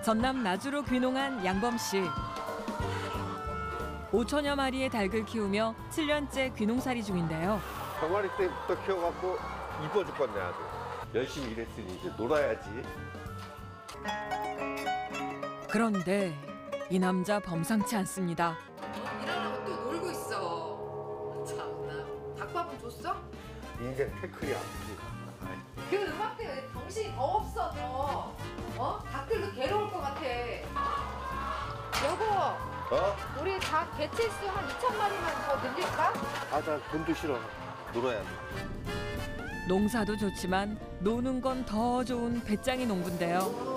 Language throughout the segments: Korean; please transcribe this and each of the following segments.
전남 나주로 귀농한 양범 씨. 5천여 마리의 닭을 키우며 7년째 귀농살이 중인데요. 병아리 때부터 키워갖고 이뻐 죽겠네 아주. 열심히 일했으니 이제 놀아야지. 그런데 이 남자 범상치 않습니다. 일하려고 또 놀고 있어. 참나. 닭밥은 줬어? 인생 태클이 아프지. 그 음악 때문에 정신이 더 없어져. 닭들도 괴로울 것 같아. 여보, 우리 닭 개체수 한 2,000마리만 더 늘릴까? 나 돈도 싫어. 놀아야 돼. 농사도 좋지만 노는 건 더 좋은 배짱이 농부인데요.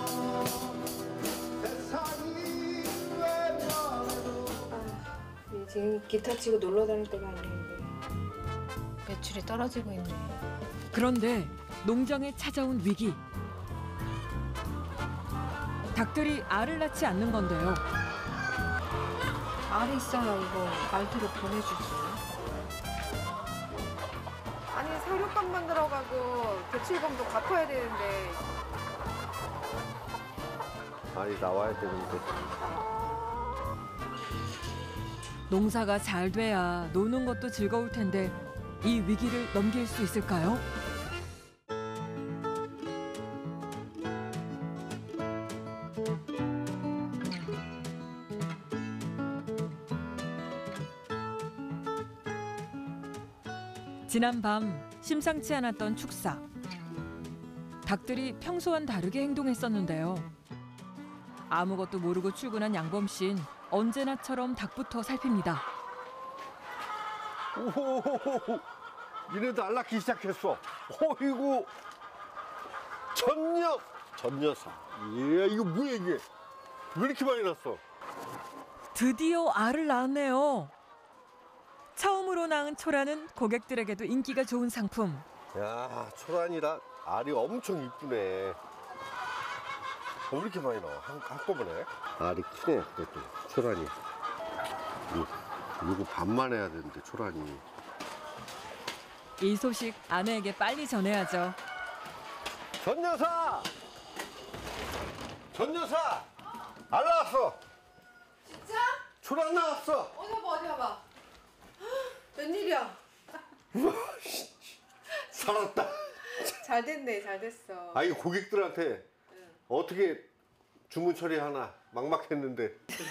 지금 기타 치고 놀러 다닐 때가 아닌데 매출이 떨어지고 있네. 그런데 농장에 찾아온 위기. 닭들이 알을 낳지 않는 건데요. 알이 있어야 이거 말투로 보내주지. 아니, 사료값만 들어가고 대출금도 갚아야 되는데. 많이 나와야 되는데. 농사가 잘 돼야 노는 것도 즐거울 텐데 이 위기를 넘길 수 있을까요? 지난 밤 심상치 않았던 축사. 닭들이 평소와는 다르게 행동했었는데요. 아무것도 모르고 출근한 양범 씨는 언제나처럼 닭부터 살핍니다. 오호호호. 이래도 알 낳기 시작했어. 어이구. 전녀사. 예, 이거 뭐야 이게. 왜 이렇게 많이 났어? 드디어 알을 낳았네요. 처음으로 낳은 초라는 고객들에게도 인기가 좋은 상품. 야, 초란이라 알이 엄청 이쁘네. 왜 이렇게 많이 나와? 한꺼번에? 알이 크네, 그래도. 초란이. 이거 반만 해야 되는데, 초란이. 이 소식 아내에게 빨리 전해야죠. 전여사! 전여사! 알 나왔어! 진짜? 초란 나왔어! 어디 봐봐. 웬일이야? 살았다. 잘 됐네, 잘 됐어. 아, 이 고객들한테 어떻게 주문 처리하나 막막했는데.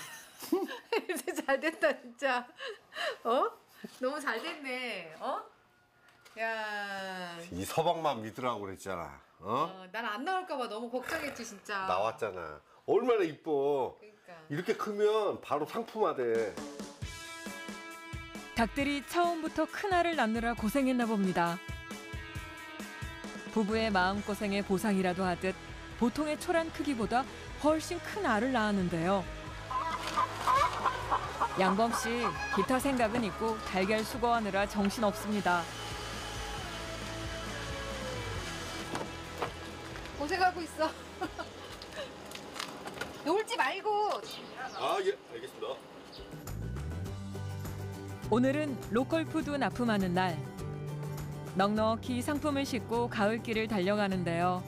잘 됐다, 진짜. 너무 잘 됐네. 야. 이 서방만 믿으라고 그랬잖아. 난 안 나올까봐 너무 걱정했지, 진짜. 나왔잖아. 얼마나 이뻐. 그러니까. 이렇게 크면 바로 상품화돼. 닭들이 처음부터 큰 알을 낳느라 고생했나 봅니다. 부부의 마음고생에 보상이라도 하듯 보통의 초란 크기보다 훨씬 큰 알을 낳았는데요. 양범 씨, 기타 생각은 있고 달걀 수거하느라 정신없습니다. 고생하고 있어. 놀지 말고. 아, 예, 알겠습니다. 오늘은 로컬 푸드 납품하는 날. 넉넉히 상품을 싣고 가을길을 달려가는데요.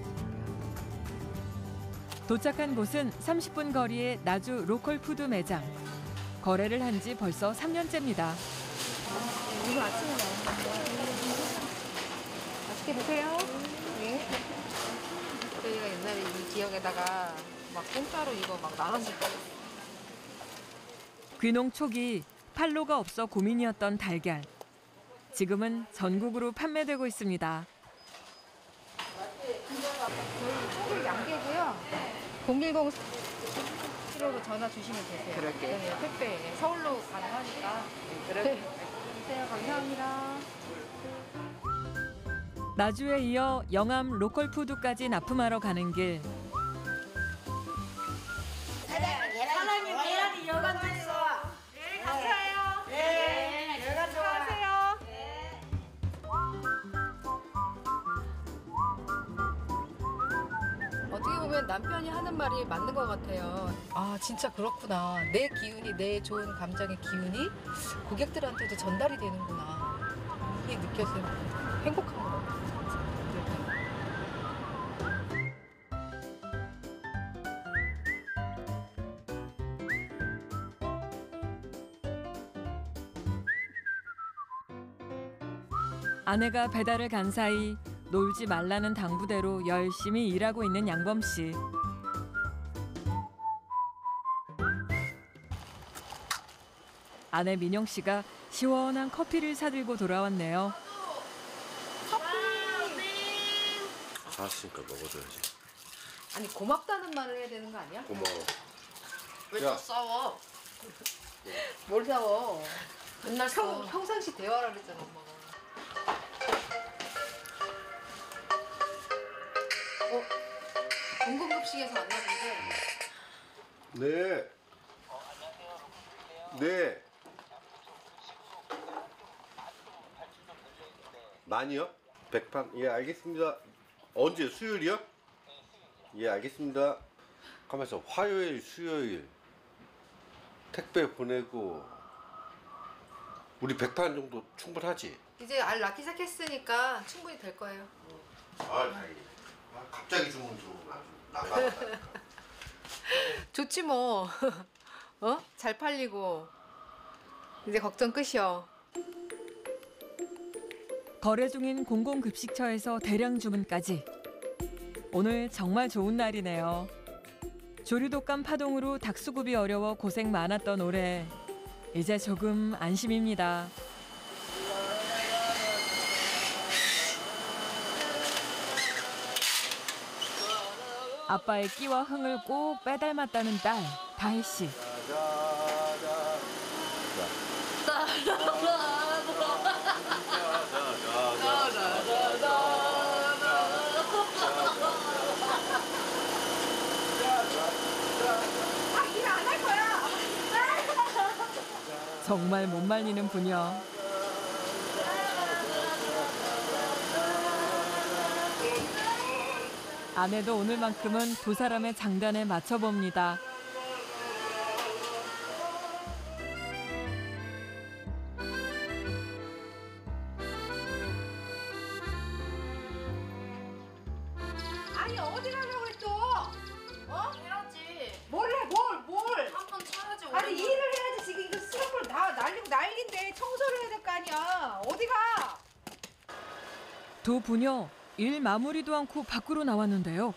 도착한 곳은 30분 거리의 나주 로컬 푸드 매장. 거래를 한 지 벌써 3년째입니다. 이거 아침에 나왔는데 맛있게 드세요. 네. 저희가 옛날에 이 지역에다가 막 공짜로 이거 막 나눠서. 귀농 초기 판로가 없어 고민이었던 달걀. 지금은 전국으로 판매되고 있습니다. 저희 소굴 양계고요. 010 1호로 전화 주시면 되세요. 그럴게. 네, 택배 서울로 가능하니까. 그래. 주세요. 감사합니다. 나주에 이어 영암 로컬 푸드까지 납품하러 가는 길. 사장님 계란이 여간 있어. 네, 감사해요. 네, 여간 수고하세요. 어떻게 보면 남편이 하는 말이 맞는 것 같아요. 아, 진짜 그렇구나. 내 기운이, 내 좋은 감정의 기운이 고객들한테도 전달이 되는구나. 이게 느껴져서 행복한 것 같아요. 아내가 배달을 간 사이 놀지 말라는 당부대로 열심히 일하고 있는 양범 씨. 아내 민영 씨가 시원한 커피를 사들고 돌아왔네요. 알았으니까 먹어줘야지. 아니 고맙다는 말을 해야 되는 거 아니야? 고마워. 왜 야. 또 싸워? 뭘 사워? 맨날 싸워. 평상시 대화라 그랬잖아 엄마가. 공공급식에서 만났는데 네. 네. 많이요? 100판? 예, 알겠습니다. 언제? 수요일이요? 예, 알겠습니다. 가면서 화요일, 수요일 택배 보내고 우리 100판 정도 충분하지? 이제 알 낳기 시작했으니까 충분히 될 거예요. 아, 다행이다. 아, 갑자기 주문 들어오면 아주 난감하다. 좋지 뭐. 어? 잘 팔리고 이제 걱정 끝이요. 거래 중인 공공급식처에서 대량 주문까지. 오늘 정말 좋은 날이네요. 조류독감 파동으로 닭수급이 어려워 고생 많았던 올해. 이제 조금 안심입니다. 아빠의 끼와 흥을 꼭 빼닮았다는 딸, 다혜 씨. 정말 못 말리는 부녀. 아내도 오늘만큼은 두 사람의 장단에 맞춰봅니다. 아니 어디 가려고 해 또? 어? 해야지. 뭘 해? 뭘? 한 번 쳐야지. 아니 일을 해야지. 지금 이거 수돗물 다 날리고 난리인데 청소를 해야 될 거 아니야. 어디 가? 두 부녀 일 마무리도 않고 밖으로 나왔는데요.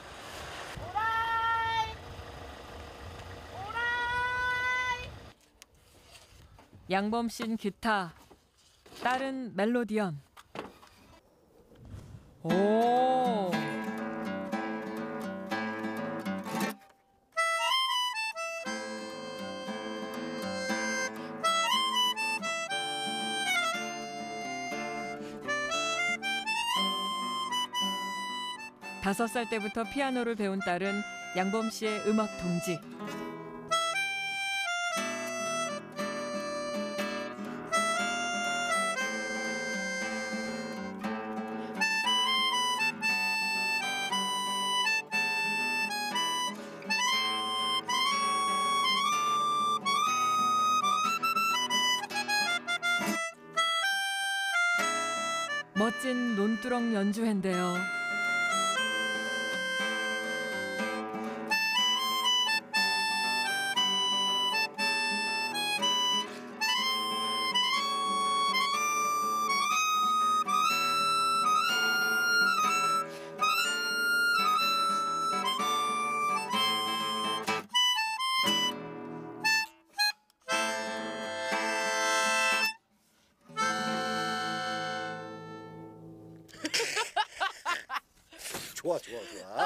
양범 씨는 기타, 딸은 멜로디언. 오. 다섯 살 때부터 피아노를 배운 딸은 양범 씨의 음악 동지. 멋진 논두렁 연주회인데요. 좋아. 아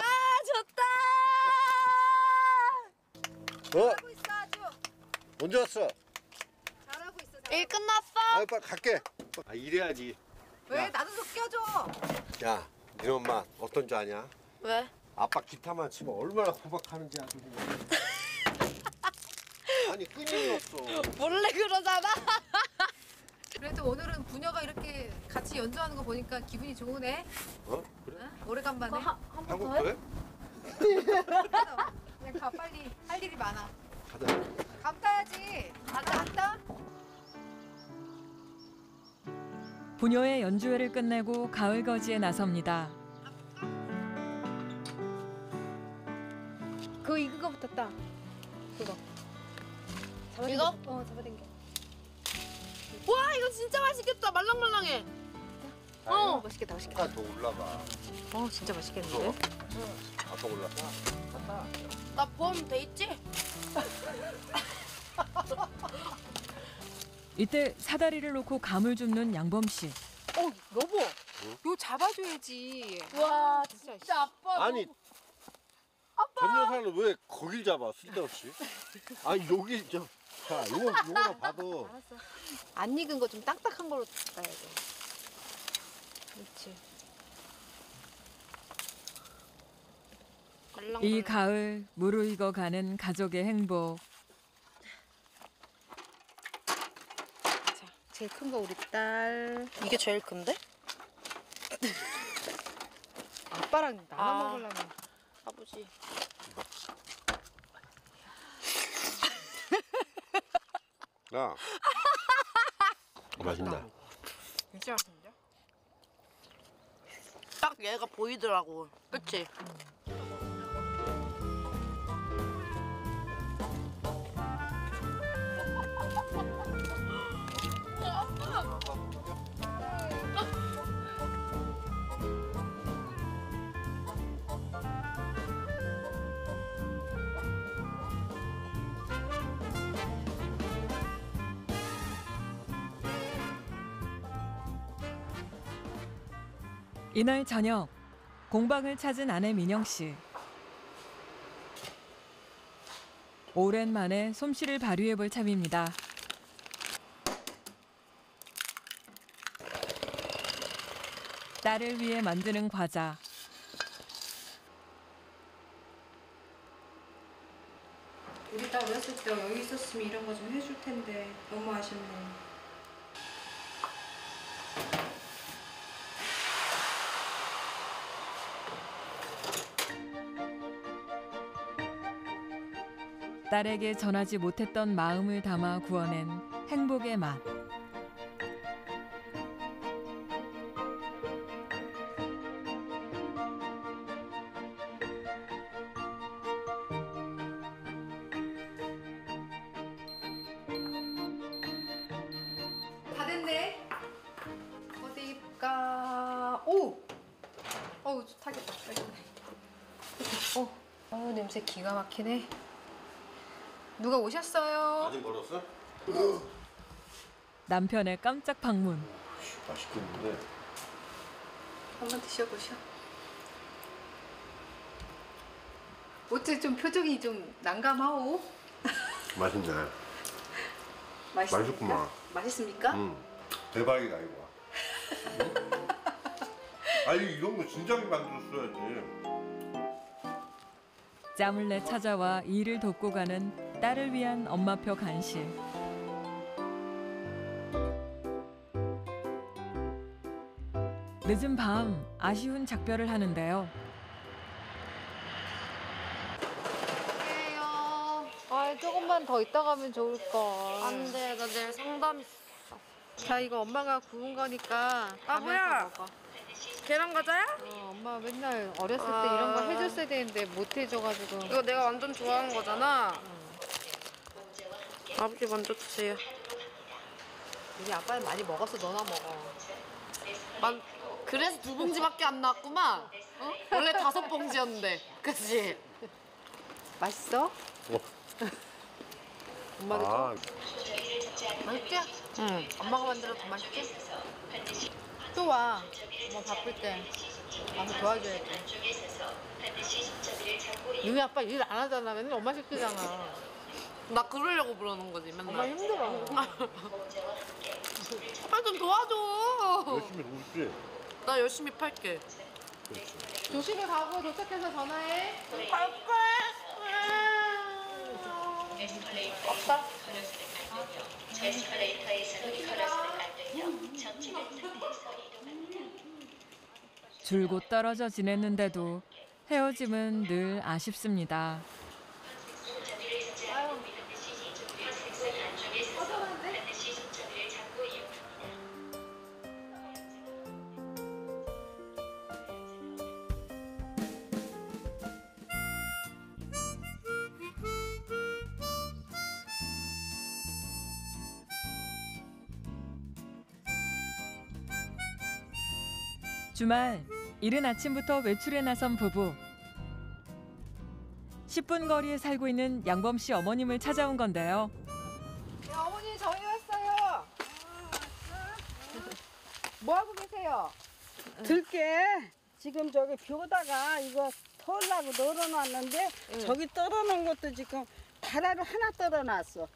좋다. 어? 하고 있어 아주. 언제 왔어? 잘하고 있어. 일 끝났어? 아, 빨리 갈게. 아, 이래야지. 왜 야. 나도 좀 껴줘. 야, 네 엄마 어떤 줄 아냐? 왜? 아빠 기타만 치면 얼마나 구박하는지 아주 그냥. 아니 끊임없어. 원래 그러잖아. 그래도 오늘은 부녀가 이렇게 같이 연주하는 거 보니까 기분이 좋으네. 어? 그래? 응? 오래간만에. 한국 그래? 그냥 가 빨리. 할 일이 많아. 가자. 감 따야지. 간다. 부녀의 연주회를 끝내고 가을 거지에 나섭니다. 그거 익은 거부터 따. 그거. 이거? 잡아당겨. 와 이거 진짜 맛있겠다. 말랑말랑해. 맛있겠다, 맛있겠다. 더 올라가. 진짜 맛있겠는데? 더 올라가. 나 보험 돼 있지? 이때 사다리를 놓고 감을 줍는 양범 씨. 여보. 요 잡아줘야지. 와 진짜 아빠. 아니, 전 여사는 왜 거길 잡아, 쓸데없이? 아니, 여기, 자, 요거만 봐도. 알았어. 안 익은 거 좀 딱딱한 걸로 닦아야 돼. 그렇지. 이 가을 무르익어 가는 가족의 행복. 자, 제일 큰 거 우리 딸. 이게 제일 큰데? 아빠랑 나눠 아. 먹으려면. 아버지. 야. 맛있네. 진짜 맛있는데? 딱 얘가 보이더라고. 그치? 이날 저녁 공방을 찾은 아내 민영 씨. 오랜만에 솜씨를 발휘해 볼 참입니다. 딸을 위해 만드는 과자. 우리 딸 어렸을 때 여기 있었으면 이런 거 좀 해줄 텐데 너무 아쉽네. 딸에게 전하지 못했던 마음을 담아 구워낸 행복의 맛. 다 됐네. 어디 입까? 오! 어우, 타겠다. 어우, 냄새 기가 막히네. 누가 오셨어요? 아직 멀었어? 남편의 깜짝 방문. 맛있겠는데. 한번 드셔보셔. 어째 좀 표정이 좀 난감하오? 맛있네. 맛있습니까? 맛있구만. 맛있습니까? 대박이다, 이거. 응? 아니, 이런 거 진작에 만들었어야지. 짬을 내 찾아와 일을 돕고 가는 딸을 위한 엄마표 간식. 늦은 밤 아쉬운 작별을 하는데요. 아, 조금만 더 있다 가면 좋을걸. 안돼 나 내일 상담 있어. 자, 이거 엄마가 구운 거니까 아, 뭐야? 가면서 먹어. 계란 과자야? 엄마 맨날 어렸을 때 이런 거 해줬어야 되는데 못 해줘가지고. 이거 내가 완전 좋아하는 거잖아. 아버지 먼저 드세요. 우리 아빠는 많이 먹었어. 너나 먹어. 그래서 2봉지밖에 안 나왔구만. 어? 원래 5봉지였는데. 그치? 맛있어? 엄마도 아, 맛있지? 응. 엄마가 만들어 더 맛있지? 또 와. 엄마 바쁠 때. 와서 도와줘야지. 유미 아빠 일 안 하잖아. 맨날 엄마 시키잖아. 나 그러려고 부르는 거지 맨날. 엄마 힘들어. 빨리 좀 도와줘. 열심히 놀지. 나 열심히 팔게. 조심히 가고 도착해서 전화해. 갈게. 없다. 줄곧 떨어져 지냈는데도 헤어짐은 늘 아쉽습니다. 주말 이른 아침부터 외출에 나선 부부. 10분 거리에 살고 있는 양범 씨 어머님을 찾아온 건데요. 어머니 저희 왔어요. 뭐 하고 계세요? 들게 지금 저기 벼다가 이거 털라고 널어놨는데 저기 떨어놓은 것도 지금 다라를 하나 떨어놨어.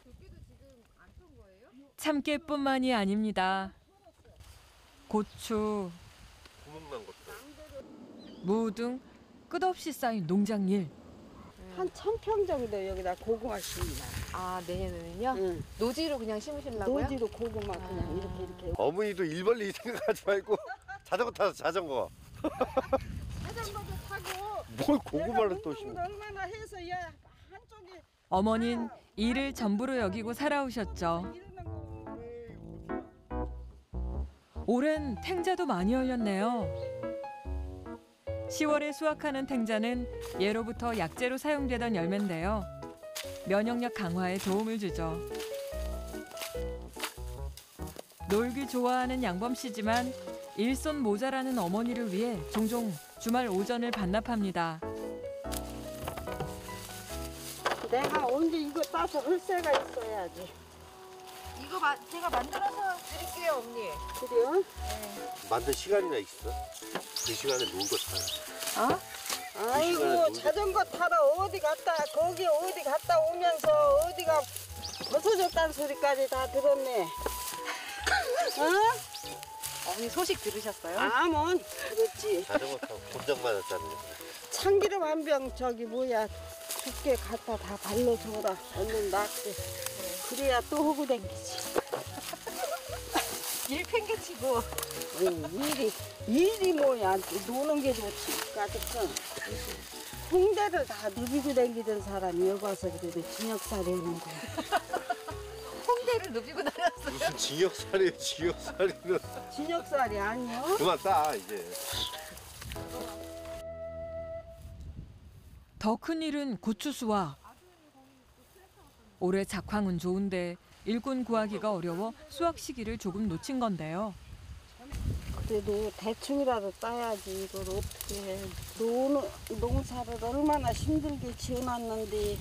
참깨뿐만이 아닙니다. 고추, 구멍난 것도. 무 등 끝없이 쌓인 농장 일. 한 1000평 정도 여기다 고구마 심나. 아 내년에는요? 응. 노지로 그냥 심으시려고요? 노지로 고구마 그냥 이렇게. 어머니도 일벌리 생각하지 말고 자전거 타서 자전거. 자전거도 타고. 뭘 고구마를 또 심어. 얼마나 해서 야 한쪽에 어머닌 일을 전부로 여기고 살아오셨죠. 이러는 거. 올해는 탱자도 많이 열렸네요. 10월에 수확하는 탱자는 예로부터 약재로 사용되던 열매인데요. 면역력 강화에 도움을 주죠. 놀기 좋아하는 양범 씨지만 일손 모자라는 어머니를 위해 종종 주말 오전을 반납합니다. 내가 언제 이거 따서 헐새가 있어야지. 이거 제가 만들어서 드릴게요 언니. 그래요? 만든 시간이나 있어? 그 시간에 놀고 타. 어? 아이고 자전거 타러 어디 갔다 거기 어디 갔다 오면서 어디가 벗어졌다는 소리까지 다 들었네. 어? 어머니 소식 들으셨어요? 아몬 그렇지. 자전거 타고 곤장 맞았다는 거. 참기름 한 병 저기 뭐야 두께 갖다 다 발라줘라. 얼른 낫게. 그래야 또 하고 댕기지. 일 팽개치고. 일이 뭐야 노는 게 좋지. 가득한 홍대를 다 누비고 댕기던 사람이 여기 와서 그래도 징역살이 하는 거야. 홍대를 누비고 다녔어요. 무슨 징역살이에요, 징역살이는. 징역살이 아니요. 그만 따, 이제. 더 큰 일은 고추 수확. 올해 작황은 좋은데 일꾼 구하기가 어려워 수확 시기를 조금 놓친 건데요. 그래도 대충이라도 따야지. 이걸 어떻게 해. 농사를 얼마나 힘들게 지어놨는데.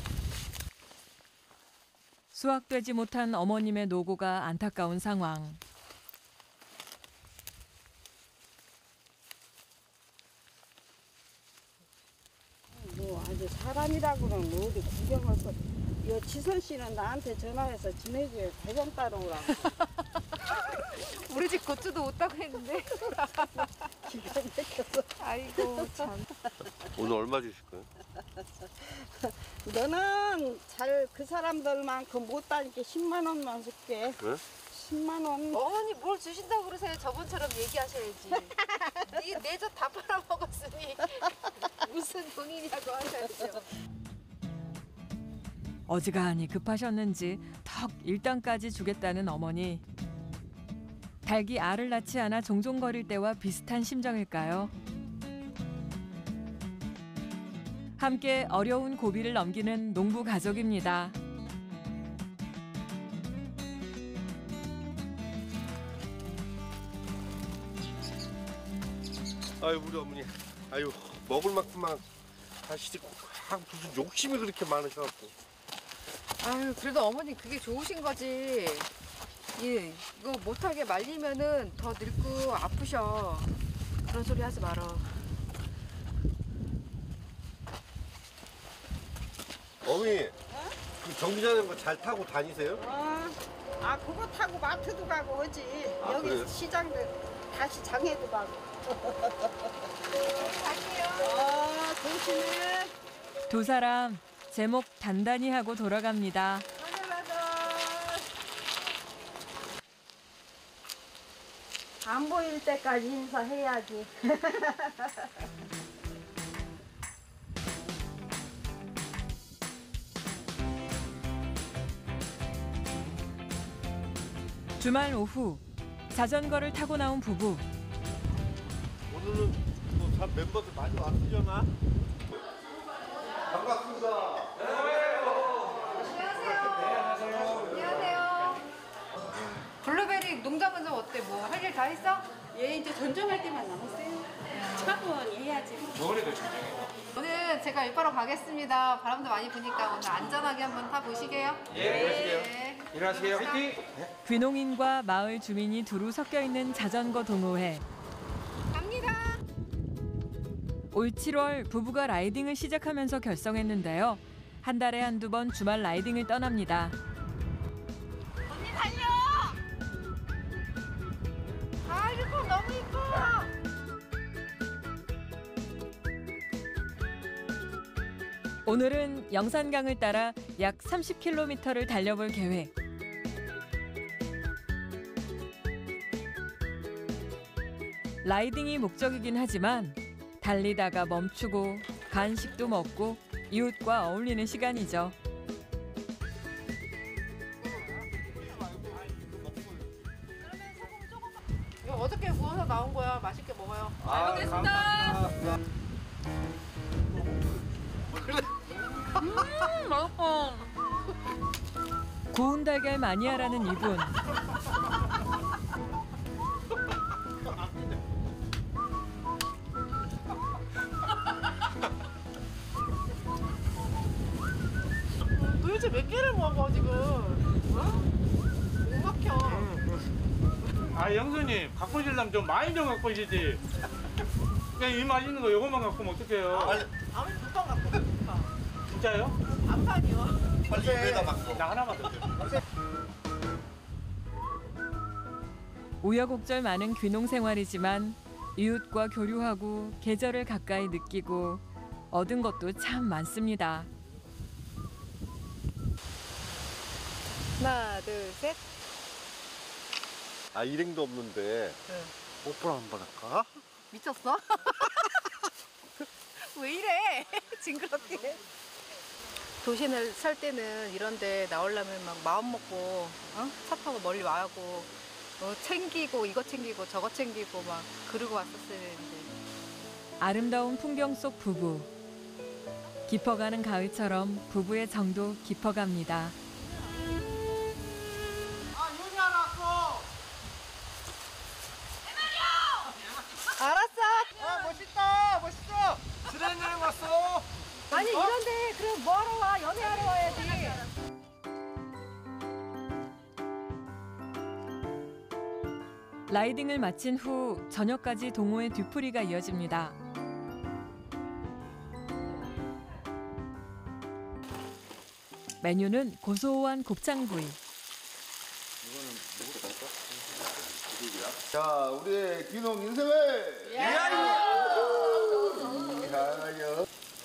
수확되지 못한 어머님의 노고가 안타까운 상황. 뭐 아주 사람이라고는 어디 구경 와서 여 지선 씨는 나한테 전화해서 지내줘야 대전 따라오라고. 우리 집 고추도 없다고 했는데. 기가 막혀서. 아이고 참. 오늘 얼마 주실 거예요? 너는 잘 그 사람들만큼 못 따니까 10만 원만 줄게. 그래? 10만 원. 어머니 뭘 주신다고 그러세요? 저번처럼 얘기하셔야지. 내 젖 다 팔아먹었으니 무슨 돈이냐고 하셔야죠. 어지간히 급하셨는지 턱 1단까지 주겠다는 어머니. 닭이 알을 낳지 않아 종종거릴 때와 비슷한 심정일까요? 함께 어려운 고비를 넘기는 농부 가족입니다. 아유, 우리 어머니. 아유, 먹을 만큼만 하시지. 무슨 욕심이 그렇게 많으셔갖고. 아유 그래도 어머니 그게 좋으신 거지. 예, 이거 못하게 말리면은 더 늙고 아프셔. 그런 소리 하지 말어. 어머니, 그 경비자님 거 잘 타고 다니세요? 아 그거 타고 마트도 가고 오지. 아, 여기 그래요? 시장도 다시 장에도 가고. 갈게요. 조심해. 두 사람 제목 단단히 하고 돌아갑니다. 안 보일 때까지 인사해야지. 주말 오후 자전거를 타고 나온 부부. 오늘은 뭐다 멤버들 많이 왔으려나? 반갑습니다. 안녕하세요. 블루베리 농장은 좀 어때? 뭐 할 일 다 했어? 얘 이제 전정할 때만 남았어요. 겨울에도 진정해요. 오늘 제가 일바로 가겠습니다. 바람도 많이 부니까 오늘 안전하게 한번 타 보시게요. 예, 일어나시게요. 화이팅! 귀농인과 마을 주민이 두루 섞여 있는 자전거 동호회. 갑니다. 올 7월 부부가 라이딩을 시작하면서 결성했는데요. 한 달에 한두 번 주말 라이딩을 떠납니다. 언니 달려! 아 이거 너무 이뻐. 오늘은 영산강을 따라 약 30km를 달려볼 계획. 라이딩이 목적이긴 하지만 달리다가 멈추고 간식도 먹고 이웃과 어울리는 시간이죠. 이거 어저께 구워서 나온 거야. 맛있게 먹어요. 잘 먹겠습니다. 구운 달걀 마니아라는 이분. 도대체 몇 개를 먹어 지금? 어? 못 막혀. 아 영수님 갖고 오시려면 좀 많이 좀 갖고 오시지. 그냥 이 맛있는 거 요것만 갖고 오면 어떡해요? 아무리 두판 갖고 두판. 진짜요? 반판이요. 빨리 입에다 막고. 나 하나만 더 줘. 우여곡절 많은 귀농 생활이지만 이웃과 교류하고 계절을 가까이 느끼고 얻은 것도 참 많습니다. 하나 둘 셋. 아 일행도 없는데 뽀뽀를 한번 할까? 미쳤어? 왜 이래? 징그럽게. 도시에 살 때는 이런데 나오려면 막 마음 먹고 차 타고 멀리 와고 챙기고 이거 챙기고 저거 챙기고 막 그러고 왔었어야 되는데. 아름다운 풍경 속 부부. 깊어가는 가을처럼 부부의 정도 깊어갑니다. 알았어. 아 멋있다 멋있어. 지난 여행 왔어. 아니 이런데 그럼 뭐하러 와? 연애하러 와야지. 라이딩을 마친 후 저녁까지 동호회 뒤풀이가 이어집니다. 메뉴는 고소한 곱창구이. 자, 우리의 귀농 인생을 이하여.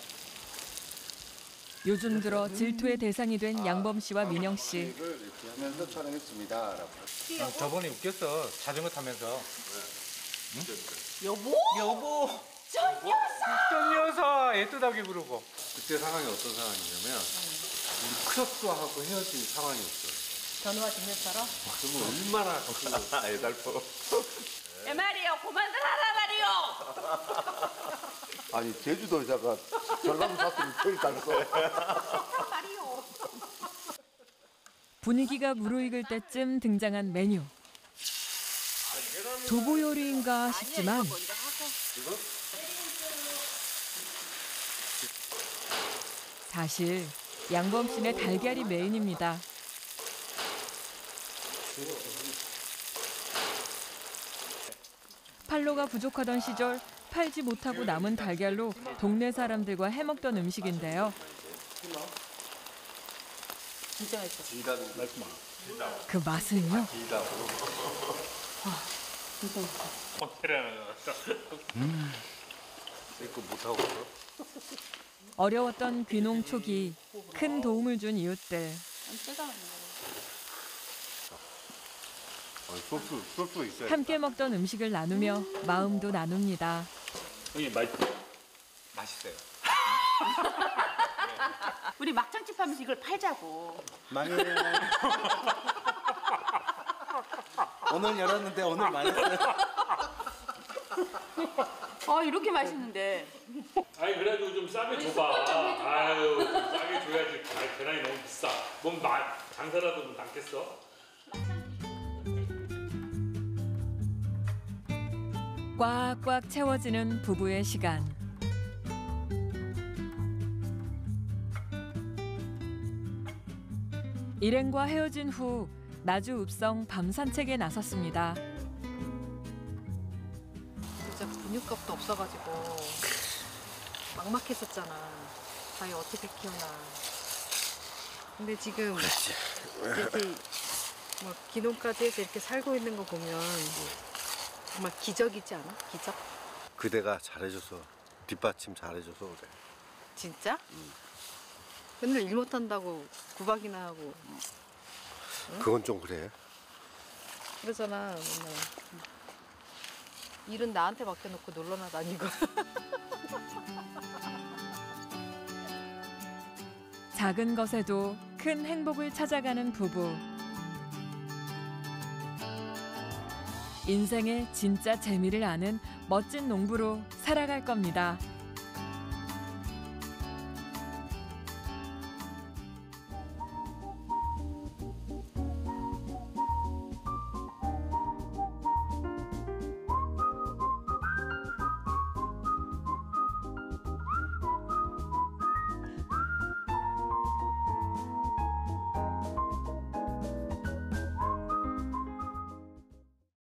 요즘 들어 질투의 대상이 된 양범 씨와 민영 씨. 이렇게 하면서 촬영했습니다. 저번에 웃겼어. 자전거 타면서. 여보? 여보. 전 여사. 애틋하게 부르고. 그때 상황이 어떤 상황이냐면 우리 크로스도 하고 헤어진 상황이었어요. 전우와 진열처럼? 그러면 얼마나 애달퍼. 내 말이요, 그만들 하라 말이요. 아니, 제주도 여자가 전라도 사투리 제일 잘 써. 분위기가 무르익을 때쯤 등장한 메뉴. 두부 요리인가 싶지만 사실 양범 씨네 달걀이 메인입니다. 팔로가 부족하던 시절 팔지 못하고 남은 달걀로 동네 사람들과 해먹던 음식인데요. 진짜 맛있어. 그 맛은요? 이거 못하고 있어? 어려웠던 귀농 초기 큰 도움을 준 이웃들. 소스 있어요. 함께 먹던 음식을 나누며 마음도 나눕니다. 형님 맛있어요. 우리 막창집 하면서 이걸 팔자고. 망해요. 오늘 열었는데 오늘 망했어요. 이렇게 맛있는데. 아니 그래도 좀 싸게 줘봐. 아유 좀 싸게 줘야지. 아이, 계란이 너무 비싸. 뭔 장사라도 좀 낫겠어? 꽉꽉 채워지는 부부의 시간. 일행과 헤어진 후 나주 읍성 밤 산책에 나섰습니다. 진짜 근육값도 없어가지고 막막했었잖아. 자기 어떻게 키우나. 근데 지금 이렇게 뭐 기농까지 해서 이렇게 살고 있는 거 보면 정말 기적이지 않아? 기적? 그대가 잘해줘서 뒷받침 잘해줘서 그래. 진짜? 맨날 일 못한다고 구박이나 하고 그건 좀 그래. 그러잖아. 맨날 일은 나한테 맡겨놓고 놀러나 다니고. 작은 것에도 큰 행복을 찾아가는 부부. 인생의 진짜 재미를 아는 멋진 농부로 살아갈 겁니다.